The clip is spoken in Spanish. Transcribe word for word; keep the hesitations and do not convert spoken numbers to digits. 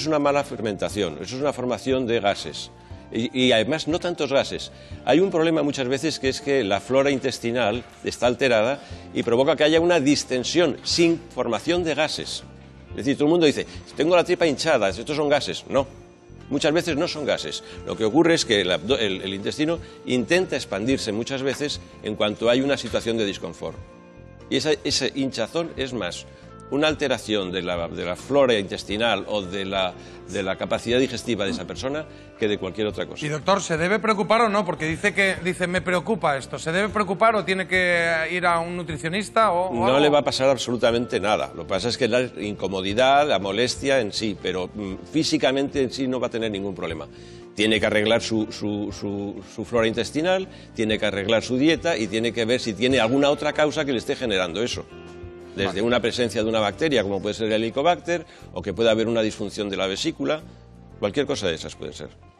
es una mala fermentación, eso es una formación de gases. Y, y además no tantos gases. Hay un problema muchas veces que es que la flora intestinal está alterada y provoca que haya una distensión sin formación de gases. Es decir, todo el mundo dice, tengo la tripa hinchada, estos son gases. No, muchas veces no son gases. Lo que ocurre es que el, el, el intestino intenta expandirse muchas veces en cuanto hay una situación de disconfort. Y esa, ese hinchazón es más una alteración de la, de la flora intestinal o de la, de la capacidad digestiva de esa persona que de cualquier otra cosa. Y doctor, ¿se debe preocupar o no? Porque dice que dice me preocupa esto. ¿Se debe preocupar o tiene que ir a un nutricionista o, o No algo? le va a pasar absolutamente nada. Lo que pasa es que la incomodidad, la molestia en sí, pero mm, físicamente en sí no va a tener ningún problema. Tiene que arreglar su, su, su, su flora intestinal, tiene que arreglar su dieta y tiene que ver si tiene alguna otra causa que le esté generando eso. Desde una presencia de una bacteria, como puede ser el Helicobacter, o que pueda haber una disfunción de la vesícula, cualquier cosa de esas puede ser.